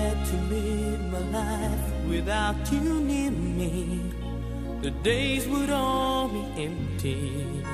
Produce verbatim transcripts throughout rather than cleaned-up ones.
forget to live my life without you near me, the days would all be empty.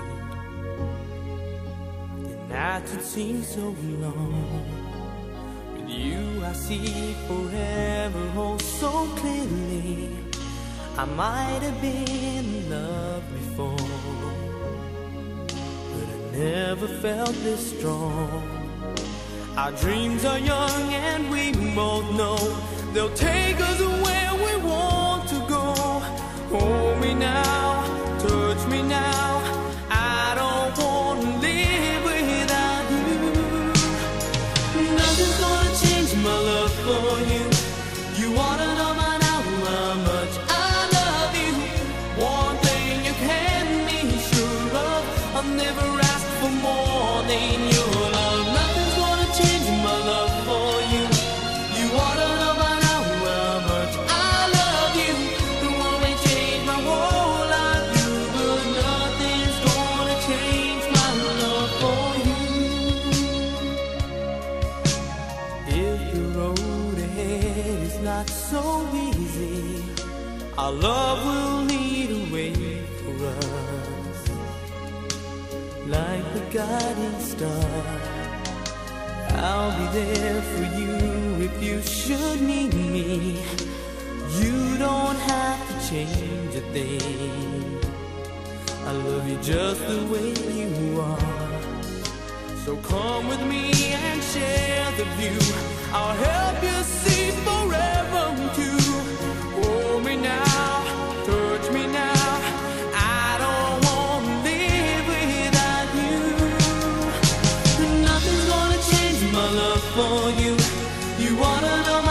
The nights would seem so long. With you I see forever oh so clearly. I might have been in love before, but I never felt this strong. Our dreams are young and we both know they'll take us where we want to go. Hold me now, touch me now, I don't want to live without you. Nothing's gonna change my love for you. You wanna know by now how much I love you. One thing you can be sure of, I'll never ask for more than your love. Nothing's gonna change my love for you. You wanna know by now how much I love you. The one may change my whole life, you, but nothing's gonna change my love for you. If the road ahead is not so easy, our love will lead a way for us, like the guiding star. I'll be there for you if you should need me. You don't have to change a thing. I love you just the way you are. So come with me and share the view. I'll help you see forever too. Hold me now, touch me now, I don't want to live without you. Nothing's gonna change my love for you. You wanna know my